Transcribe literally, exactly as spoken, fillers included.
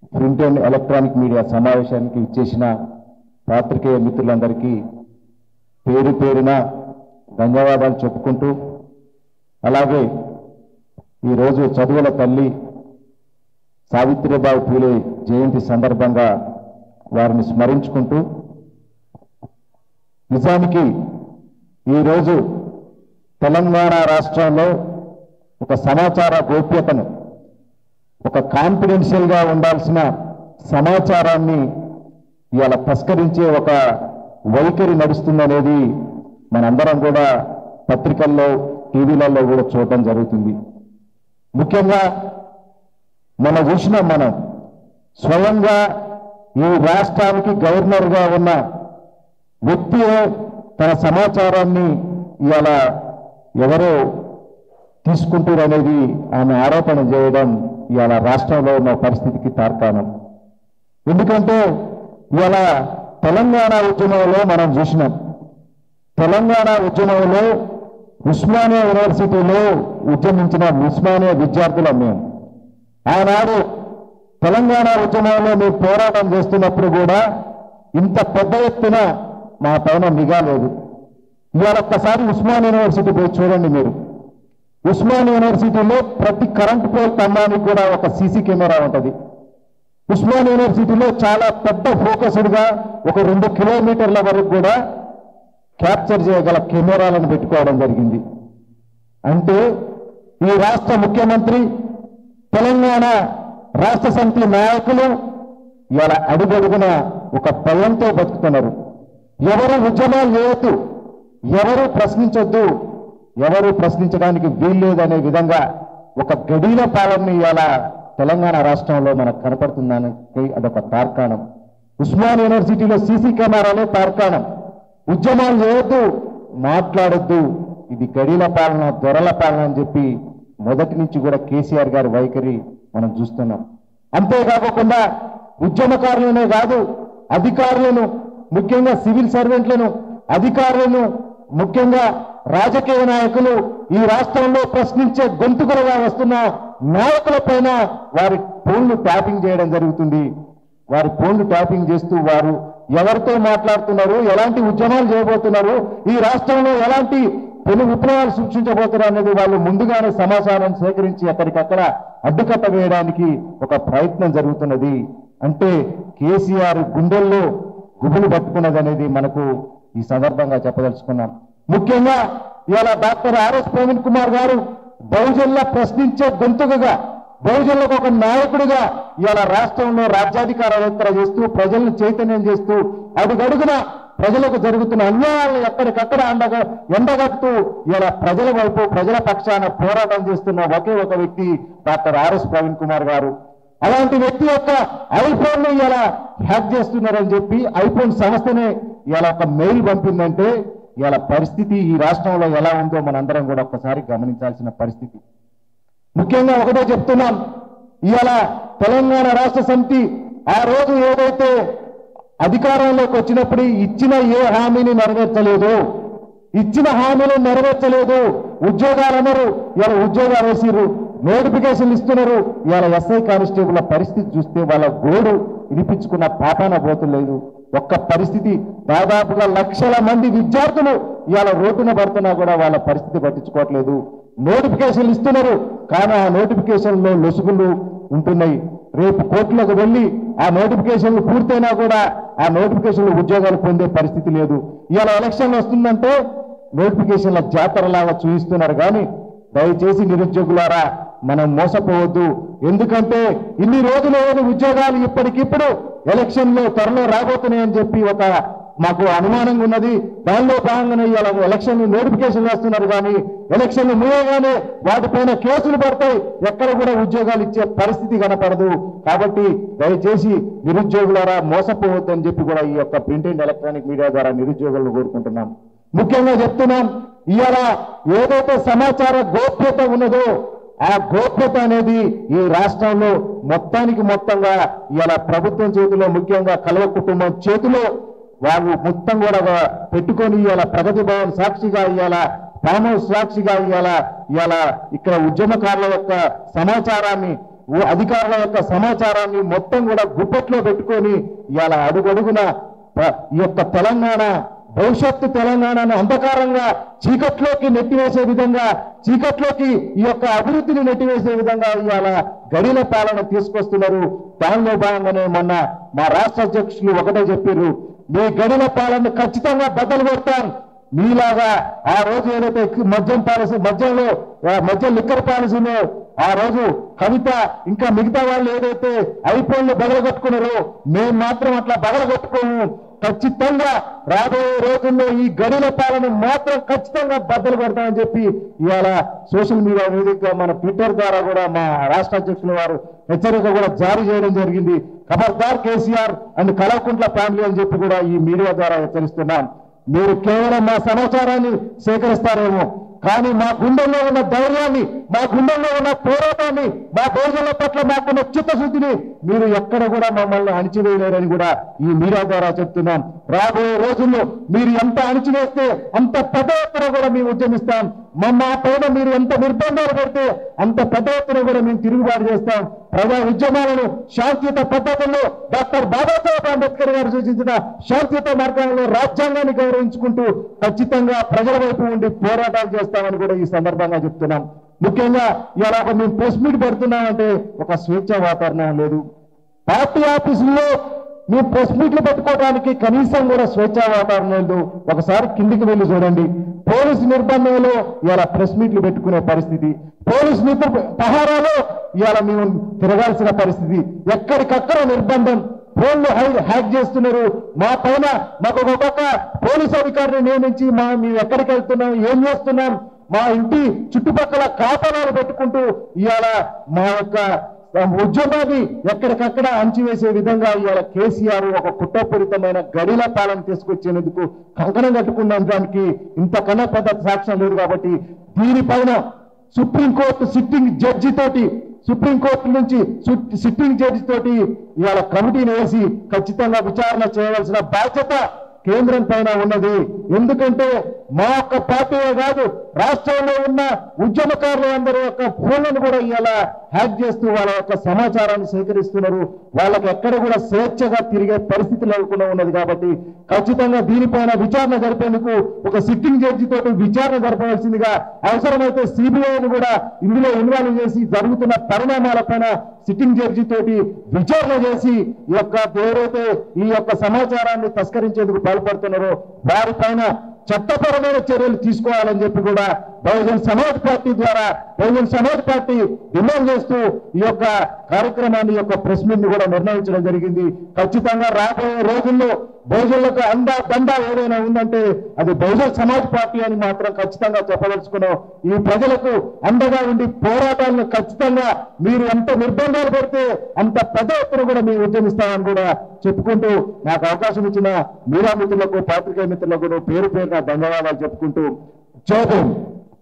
Print and electronic media సమావేశానికి ఇచ్చేసిన పాత్రికేయ మిత్రులందరికీ పేరు పేరున ధన్యవాదాలు చెప్పుకుంటూ, అలాగే ఈరోజు చదువుల తల్లి సావిత్రిబాయి పూలే జయంతి సందర్భంగా వారిని స్మరించుకుంటూ, నిజానికి ఈరోజు తెలంగాణ రాష్ట్రంలో ఒక సమాచార గోప్యతను, ఒక కాన్ఫిడెన్షియల్గా ఉండాల్సిన సమాచారాన్ని ఇవాళ తస్కరించే ఒక వైఖరి నడుస్తుందనేది మనందరం కూడా పత్రికల్లో టీవీలలో కూడా చూడటం జరుగుతుంది. ముఖ్యంగా మనం చూసినాం, మనం స్వయంగా ఈ రాష్ట్రానికి గవర్నర్గా ఉన్న వ్యక్తి తన సమాచారాన్ని ఇవాళ ఎవరో తీసుకుంటారు అనేది ఆమె ఆరోపణ చేయడం ఇవాళ రాష్ట్రంలో ఉన్న పరిస్థితికి తార్కాణం. ఎందుకంటే ఇవాళ తెలంగాణ ఉద్యమంలో మనం చూసినాం, తెలంగాణ ఉద్యమంలో ఉస్మానియా యూనివర్సిటీలో ఉద్యమించిన ఉస్మానియా విద్యార్థులం మేము. ఆనాడు తెలంగాణ ఉద్యమంలో మేము పోరాటం చేస్తున్నప్పుడు కూడా ఇంత పెద్ద ఎత్తున మా పైన నిఘా లేదు. ఇవాళ ఒక్కసారి ఉస్మానియా యూనివర్సిటీ పోయి చూడండి మీరు. ఉస్మానియా యూనివర్సిటీలో ప్రతి కరెంట్ పోల్ స్తంభానికి కూడా ఒక సీసీ కెమెరా ఉంటుంది. ఉస్మానియా యూనివర్సిటీలో చాలా పెద్ద ఫోకస్డ్గా ఒక రెండు కిలోమీటర్ల వరకు కూడా క్యాప్చర్ చేయగల కెమెరాలను పెట్టుకోవడం జరిగింది. అంటే ఈ రాష్ట్ర ముఖ్యమంత్రి, తెలంగాణ రాష్ట్ర సమితి నాయకులు ఇవాళ అడుగడుగున ఒక భయంతో బతుకుతున్నారు. ఎవరు ఉద్యమాలు చేయొద్దు, ఎవరు ప్రశ్నించొద్దు, ఎవరు ప్రశ్నించడానికి వీల్లేదనే విధంగా ఒక గడీల పాలనని ఇవాళ తెలంగాణ రాష్ట్రంలో మనకు కనపడుతుందానికి అదొక తార్కాణం. ఉస్మానియా యూనివర్సిటీలో సీసీ కెమెరాలే తార్కాణం. ఉద్యమాలు చేయొద్దు, మాట్లాడొద్దు, ఇది గడీల పాలన, దొరల పాలన అని చెప్పి మొదటి నుంచి కూడా కేసీఆర్ గారి వైఖరి మనం చూస్తున్నాం. అంతేకాకుండా ఉద్యమకారులనే కాదు, అధికారులను, ముఖ్యంగా సివిల్ సర్వెంట్లను, అధికారులను, ముఖ్యంగా రాజకీయ నాయకులు, ఈ రాష్ట్రంలో ప్రశ్నించే గొంతుకులుగా వస్తున్న నాయకుల పైన వారి ఫోన్లు ట్యాపింగ్ చేయడం జరుగుతుంది. వారి ఫోన్లు ట్యాపింగ్ చేస్తూ వారు ఎవరితో మాట్లాడుతున్నారు, ఎలాంటి ఉద్యమాలు చేయబోతున్నారు, ఈ రాష్ట్రంలో ఎలాంటి పెను విప్లవాలు సృష్టించబోతున్నారు అనేది వాళ్ళు ముందుగానే సమాచారం సేకరించి ఎక్కడికక్కడ అడ్డుకట్ట వేయడానికి ఒక ప్రయత్నం జరుగుతున్నది. అంటే కేసీఆర్ గుండెల్లో గుబులు పట్టుకున్నది అనేది మనకు ఈ సందర్భంగా చెప్పదలుచుకున్నాం. ముఖ్యంగా ఇవాళ డాక్టర్ ఆర్ఎస్ ప్రవీణ్ కుమార్ గారు బహుజనుల ప్రశ్నించే గొంతుకగా, బహుజనులకు ఒక నాయకుడిగా ఇవాళ రాష్ట్రంలో రాజ్యాధికార యాత్ర చేస్తూ, ప్రజలను చైతన్యం చేస్తూ, అడుగడుగున ప్రజలకు జరుగుతున్న అన్యాయాలను ఎక్కడికక్కడ అండగా ఎండగడుతూ ఇవాళ ప్రజల వైపు, ప్రజల పక్షాన పోరాటం చేస్తున్న ఒకే ఒక వ్యక్తి డాక్టర్ ఆర్ఎస్ ప్రవీణ్ కుమార్ గారు. అలాంటి వ్యక్తి యొక్క ఐఫోన్ ను ఇలా హ్యాక్ చేస్తున్నారని చెప్పి ఐఫోన్ సంస్థనే ఇలా ఒక మెయిల్ పంపిందంటే ఇలా పరిస్థితి ఈ రాష్ట్రంలో ఎలా ఉందో మనందరం కూడా ఒక్కసారి గమనించాల్సిన పరిస్థితి. ముఖ్యంగా ఒకటే చెప్తున్నాం, ఇవాళ తెలంగాణ రాష్ట్ర సమితి ఆ రోజు ఏదైతే అధికారంలోకి వచ్చినప్పుడు ఇచ్చిన ఏ హామీని నెరవేర్చలేదు, ఇచ్చిన హామీలు నెరవేర్చలేదు. ఉద్యోగాలు అన్నారు, ఇలా ఉద్యోగాలు వేసిర్రు, నోటిఫికేషన్లు ఇస్తున్నారు. ఇవాళ ఎస్ఐ కానిస్టేబుల్ పరిస్థితి చూస్తే వాళ్ళ గోడు వినిపించుకున్న పాపాన పోతులేదు. ఒక్క పరిస్థితి దాదాపుగా లక్షల మంది విద్యార్థులు ఇవాళ రోడ్డున పడుతున్నా కూడా వాళ్ళ పరిస్థితి పట్టించుకోవట్లేదు. నోటిఫికేషన్లు ఇస్తున్నారు, కానీ ఆ నోటిఫికేషన్లో లొసుగులు ఉంటున్నాయి. రేపు కోర్టులకు వెళ్ళి ఆ నోటిఫికేషన్లు పూర్తయినా కూడా ఆ నోటిఫికేషన్లు ఉద్యోగాలు పొందే పరిస్థితి లేదు. ఇవాళ ఎలక్షన్ వస్తుందంటే నోటిఫికేషన్ల జాతరలాగా చూపిస్తున్నారు. కానీ దయచేసి నిరుద్యోగులారా మనం మోసపోవద్దు. ఎందుకంటే ఇన్ని రోజులు ఏదో ఉద్యోగాలు ఇప్పటికిప్పుడు ఎలక్షన్లో త్వరలో రాబోతున్నాయని చెప్పి ఒక మాకు అనుమానంగా ఉన్నది. దానిలో భాగంగానే ఇవాళ ఎలక్షన్లు నోటిఫికేషన్ వేస్తున్నారు, కానీ ఎలక్షన్లు మూయగానే వాటిపైన కేసులు పడతాయి, ఎక్కడ కూడా ఉద్యోగాలు ఇచ్చే పరిస్థితి కనపడదు. కాబట్టి దయచేసి నిరుద్యోగులారా మోసపోవద్దు అని చెప్పి కూడా ఈ యొక్క ప్రింట్ అండ్ ఎలక్ట్రానిక్ మీడియా ద్వారా నిరుద్యోగులను కోరుకుంటున్నాం. ముఖ్యంగా చెప్తున్నాం, ఇవాళ ఏదైతే సమాచార గోప్యత ఉన్నదో ఆ గోప్యత అనేది ఈ రాష్ట్రంలో మొత్తానికి మొత్తంగా ఇవాళ ప్రభుత్వం చేతిలో, ముఖ్యంగా కలవ కుటుంబం చేతిలో వాళ్ళు మొత్తం కూడా పెట్టుకొని ఇవాళ ప్రగతి భవన్ సాక్షిగా, ఇవాళ ఫామ్ హౌస్ సాక్షిగా, ఇవాళ ఇవాళ ఇక్కడ ఉద్యమకారుల యొక్క సమాచారాన్ని అధికారుల యొక్క సమాచారాన్ని మొత్తం కూడా గుప్పెట్లో పెట్టుకొని ఇవాళ అడుగడుగున ఈ యొక్క తెలంగాణ భవిష్యత్తు తెలంగాణను అంధకారంగా చీకట్లోకి నెట్టివేసే విధంగా చీకట్లోకి ఈ యొక్క అభివృద్ధిని నెట్టివేసే విధంగా ఇవాళ గడిల పాలన తీసుకొస్తున్నారు. దానిలో భాగంగానే మొన్న మా రాష్ట్ర అధ్యక్షులు ఒకటే చెప్పారు, మీ గడిల పాలన ఖచ్చితంగా బద్దలు కొడతాం. మీలాగా ఆ రోజు ఏదైతే మద్యం పాలసీ మద్యంలో మద్యం లిక్కర్ పాలసీలో ఆ రోజు కవిత ఇంకా మిగతా వాళ్ళు ఏదైతే ఐఫోన్లు బగలగొట్టుకున్నారో మేము మాత్రం అట్లా బగలగొట్టుకోము. ఖచ్చితంగా రాబోయే రోజుల్లో ఈ గడిల పాలన మాత్రం ఖచ్చితంగా బద్దలు కొడతామని చెప్పి ఇవాళ సోషల్ మీడియా వేదికగా మన ట్విట్టర్ ద్వారా కూడా మా రాష్ట్ర అధ్యక్షుల వారు హెచ్చరిక కూడా జారీ చేయడం జరిగింది. ఖబర్దార్ కేసీఆర్ అండ్ కల్వకుంట్ల ఫ్యామిలీ అని చెప్పి కూడా ఈ మీడియా ద్వారా హెచ్చరిస్తున్నాం. మీరు కేవలం మా సమాచారాన్ని సేకరిస్తారేమో, కానీ మా గుండెల్లో ఉన్న ధైర్యాన్ని, మా గుండెల్లో ఉన్న పోరాటాన్ని, మా బహుజనుల పట్ల మాకున్న చిత్తశుద్ధిని మీరు ఎక్కడ కూడా మమ్మల్ని అణిచివేయలేరని కూడా ఈ మీడియా ద్వారా చెప్తున్నాం. రాబోయే రోజుల్లో మీరు ఎంత అణిచివేస్తే అంత పెద్ద ఎత్తున కూడా మేము ఉద్యమిస్తాం. మా పైన మీరు ఎంత నిర్బంధాలు పెడితే అంత పెద్ద ఎత్తున కూడా మేము తిరుగుబాటు చేస్తాం. ప్రజా ఉద్యమాలను శాంతియుత పద్ధతుల్లో డాక్టర్ బాబాసాహెబ్ అంబేద్కర్ గారు సూచించిన శాంతియుత మార్గంలో రాజ్యాంగాన్ని గౌరవించుకుంటూ ఖచ్చితంగా ప్రజల వైపు ఉండి పోరాటాలు చేస్తామని కూడా ఈ సందర్భంగా చెప్తున్నాం. ముఖ్యంగా ఇలా మేము ప్రెస్ మీట్ పెడుతున్నామంటే ఒక స్వేచ్ఛ వాతావరణం లేదు. పార్టీ ఆఫీసుల్లో మేము ప్రెస్ మీట్లు పెట్టుకోవడానికి కనీసం కూడా స్వేచ్ఛా వాతావరణం లేదు. ఒకసారి కిందికి వెళ్ళి చూడండి, పోలీసు నిర్బంధంలో ఇవాళ ప్రెస్ మీట్లు పెట్టుకునే పరిస్థితి, పోలీసు నిద్ర పహారాలో ఇవాళ మేము తిరగాల్సిన పరిస్థితి, ఎక్కడికక్కడ నిర్బంధం, ఫోన్లు హ్యాక్ చేస్తున్నారు. మా పైన మాకు ఒక పక్క పోలీసు అధికారిని నియమించి మా మేము ఎక్కడికి వెళ్తున్నాం, ఏం చేస్తున్నాం, మా ఇంటి చుట్టుపక్కల కాపలాలు పెట్టుకుంటూ ఇవాళ మా యొక్క ఉద్యోగాన్ని ఎక్కడికక్కడ అంచివేసే విధంగా ఇవాళ కేసీఆర్ ఒక కుట్రపూరితమైన గడిల పాలన తీసుకొచ్చేందుకు కంకణం కట్టుకున్న దానికి ఇంతకన్నా పెద్ద సాక్ష్యం లేదు. కాబట్టి దీనిపైన సుప్రీంకోర్టు సిట్టింగ్ జడ్జి తోటి సుప్రీంకోర్టు నుంచి సిట్టింగ్ జడ్జి తోటి ఇవాళ కమిటీని వేసి ఖచ్చితంగా విచారణ చేయవలసిన బాధ్యత కేంద్రం పైన ఉన్నది. ఎందుకంటే మా యొక్క పార్టీయే కాదు, రాష్ట్రంలో ఉన్న ఉద్యమకారులు అందరూ యొక్క ఫోన్లను కూడా ఇలా హ్యాక్ చేస్తూ వాళ్ళ యొక్క సమాచారాన్ని సేకరిస్తున్నారు. వాళ్ళకి ఎక్కడ కూడా స్వేచ్ఛగా తిరిగే పరిస్థితి లేకుండా ఉన్నది. కాబట్టి ఖచ్చితంగా దీనిపైన విచారణ జరిపేందుకు ఒక సిట్టింగ్ జడ్జి తోటి విచారణ జరపవలసిందిగా, అవసరమైతే సిబిఐని కూడా ఇందులో ఇన్వాల్వ్ చేసి జరుగుతున్న పరిణామాలపైన సిట్టింగ్ జడ్జి తోటి విచారణ చేసి ఈ యొక్క ఎవరైతే ఈ యొక్క సమాచారాన్ని తస్కరించేందుకు పాల్పడుతున్నారో వారిపైన చట్టపరమైన చర్యలు తీసుకోవాలని చెప్పి కూడా బహుజన్ సమాజ్ పార్టీ ద్వారా బహుజన్ సమాజ్ పార్టీ డిమాండ్ చేస్తూ ఈ యొక్క కార్యక్రమాన్ని యొక్క ప్రెస్ మీట్ ని కూడా నిర్ణయించడం జరిగింది. ఖచ్చితంగా రాబోయే రోజుల్లో బహుజనులకు అండా దండా ఏదైనా ఉందంటే అది బహుజన్ సమాజ్ పార్టీ అని మాత్రం ఖచ్చితంగా చెప్పదలుచుకున్నాం. ఈ ప్రజలకు అండగా ఉండి పోరాటాలను ఖచ్చితంగా మీరు ఎంత నిర్బంధాలు పెడితే అంత పెద్ద ఎత్తున కూడా మేము ఉద్యమిస్తామని కూడా చెప్పుకుంటూ నాకు అవకాశం ఇచ్చిన మీడియా మిత్రులకు, పాత్రికేయ మిత్రులకు పేరు పేరున ధన్యవాదాలు చెప్పుకుంటూ జై భీమ్.